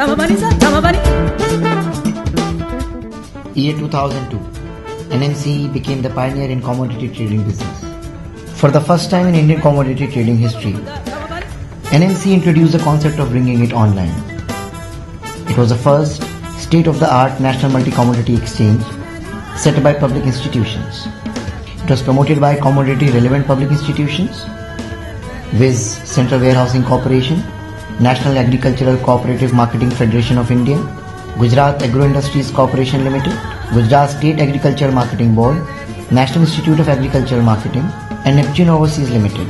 Year 2002, NMC became the pioneer in commodity trading business. For the first time in Indian commodity trading history, NMC introduced the concept of bringing it online. It was the first state-of-the-art national multi-commodity exchange set up by public institutions. It was promoted by commodity-relevant public institutions, viz. Central Warehousing Corporation, National Agricultural Cooperative Marketing Federation of India, Gujarat Agro Industries Corporation Limited, Gujarat State Agriculture Marketing Board, National Institute of Agricultural Marketing, and Neptune Overseas Limited.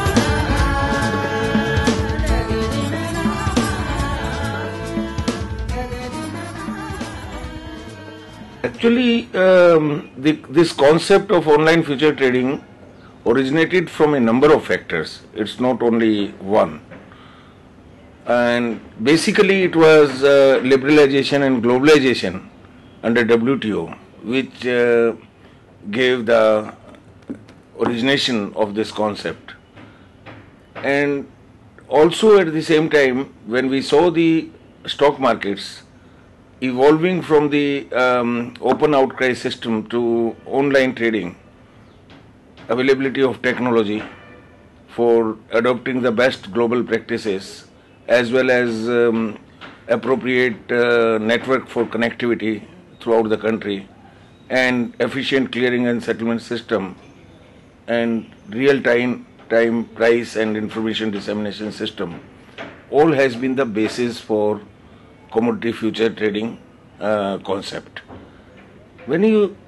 Actually, this concept of online future trading originated from a number of factors. It's not only one. And basically it was liberalization and globalization under WTO which gave the origination of this concept. And also at the same time, when we saw the stock markets evolving from the open outcry system to online trading, availability of technology for adopting the best global practices as well as appropriate network for connectivity throughout the country and efficient clearing and settlement system and real-time price and information dissemination system all has been the basis for commodity future trading concept. When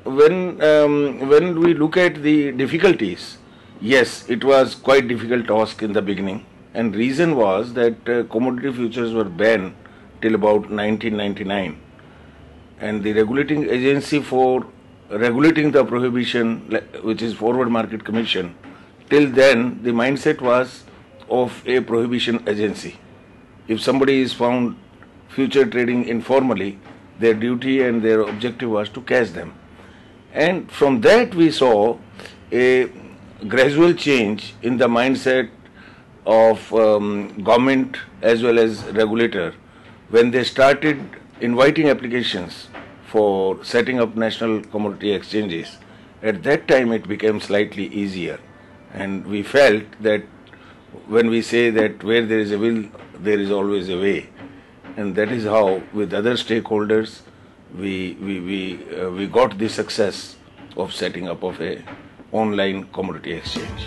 we look at the difficulties, yes, it was quite difficult task in the beginning, and reason was that commodity futures were banned till about 1999, and the regulating agency for regulating the prohibition, which is Forward Market Commission, till then the mindset was of a prohibition agency. If somebody is found future trading informally, their duty and their objective was to catch them. And from that we saw a gradual change in the mindset of government as well as regulator when they started inviting applications for setting up national commodity exchanges. At that time it became slightly easier, and we felt that when we say that where there is a will, there is always a way, and that is how with other stakeholders we got the success of setting up of a online commodity exchange.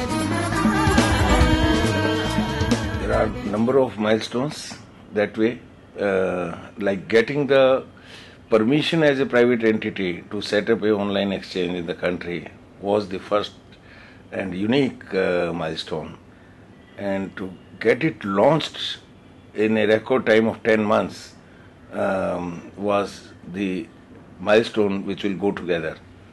There are number of milestones that way, like getting the permission as a private entity to set up a online exchange in the country was the first and unique milestone, and to get it launched in a record time of 10 months was the milestone which will go together.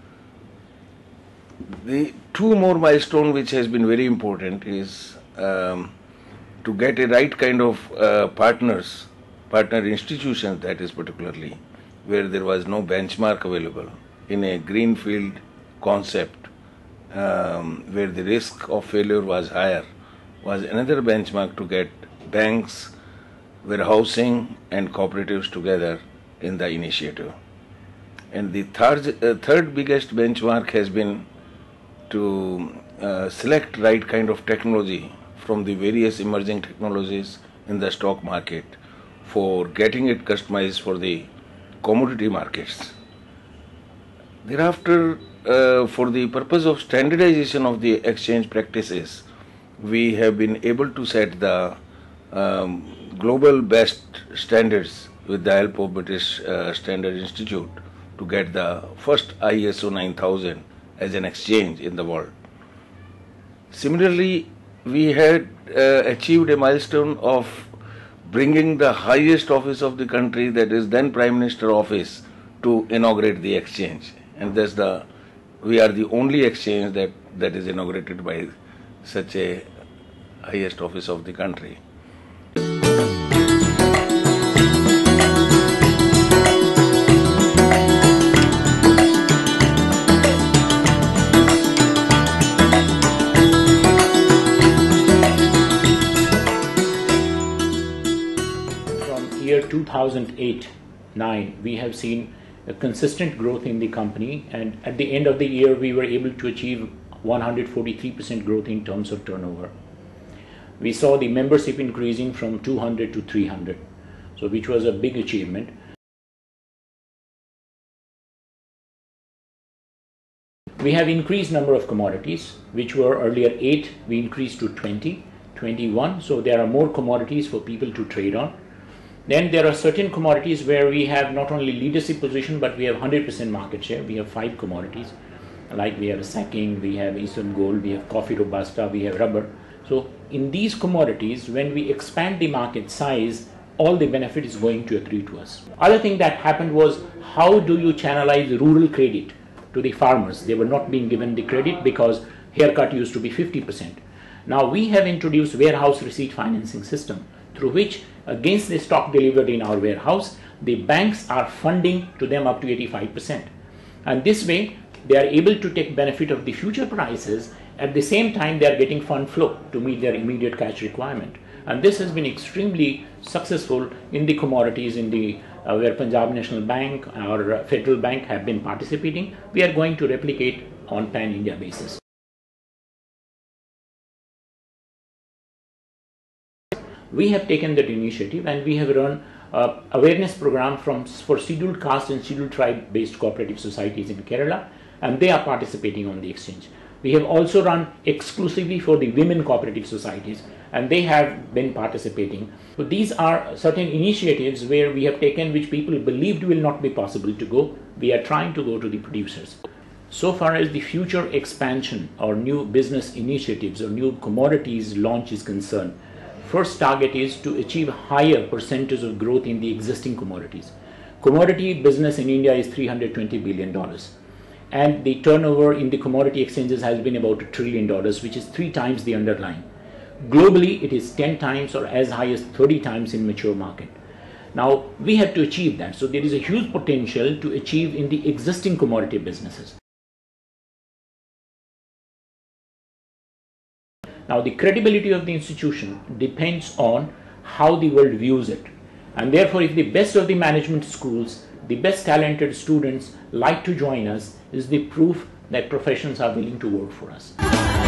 The two more milestone which has been very important is to get a right kind of partner institutions, that is particularly where there was no benchmark available in a greenfield concept where the risk of failure was higher, was another benchmark to get banks, warehousing and cooperatives together in the initiative. And the third biggest benchmark has been to select right kind of technology from the various emerging technologies in the stock market for getting it customized for the commodity markets. Thereafter, for the purpose of standardization of the exchange practices, we have been able to set the global best standards with the help of British Standard Institute to get the first ISO 9000 as an exchange in the world. Similarly, we had achieved a milestone of bringing the highest office of the country, that is then Prime Minister office, to inaugurate the exchange, and we are the only exchange that is inaugurated by such a highest office of the country. Year 2008-9, we have seen a consistent growth in the company, and at the end of the year we were able to achieve 143% growth in terms of turnover. We saw the membership increasing from 200 to 300, so which was a big achievement. We have increased number of commodities, which were earlier 8, we increased to 20, 21, so there are more commodities for people to trade on. Then there are certain commodities where we have not only leadership position, but we have 100% market share. We have 5 commodities, like we have sacking, we have Eastern Gold, we have coffee robusta, we have rubber. So in these commodities, when we expand the market size, all the benefit is going to accrue to us. Other thing that happened was, how do you channelize rural credit to the farmers? They were not being given the credit because haircut used to be 50%. Now we have introduced warehouse receipt financing system, through which against the stock delivered in our warehouse, the banks are funding to them up to 85%. And this way, they are able to take benefit of the future prices. At the same time, they are getting fund flow to meet their immediate cash requirement. And this has been extremely successful in the commodities in the where Punjab National Bank or Federal Bank have been participating. We are going to replicate on pan-India basis. We have taken that initiative and we have run awareness program for scheduled caste and scheduled tribe based cooperative societies in Kerala, and they are participating on the exchange. We have also run exclusively for the women cooperative societies, and they have been participating. So these are certain initiatives where we have taken which people believed will not be possible to go. We are trying to go to the producers. So far as the future expansion or new business initiatives or new commodities launch is concerned, first target is to achieve higher percentage of growth in the existing commodities. Commodity business in India is $320 billion. And the turnover in the commodity exchanges has been about $1 trillion, which is 3 times the underlying. Globally, it is 10 times or as high as 30 times in mature market. Now, we have to achieve that. So there is a huge potential to achieve in the existing commodity businesses. Now, the credibility of the institution depends on how the world views it. And therefore, if the best of the management schools, the best talented students like to join us, is the proof that professions are willing to work for us.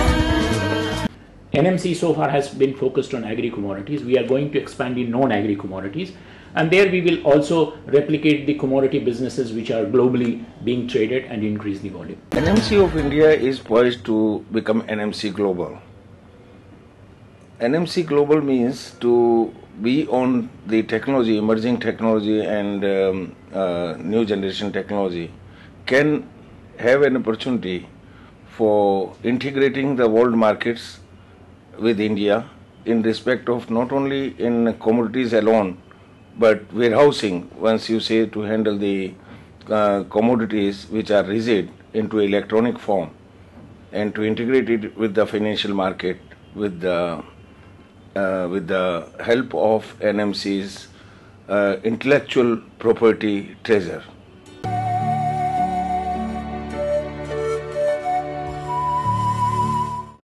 NMC so far has been focused on agri-commodities. We are going to expand in non-agri commodities, and there we will also replicate the commodity businesses which are globally being traded and increase the volume. NMC of India is poised to become NMC Global. NMC Global means to be on the technology, emerging technology and new generation technology, can have an opportunity for integrating the world markets with India in respect of not only in commodities alone, but warehousing, once you say to handle the commodities which are rigid into electronic form, and to integrate it with the financial market with the help of NMC's intellectual property treasure.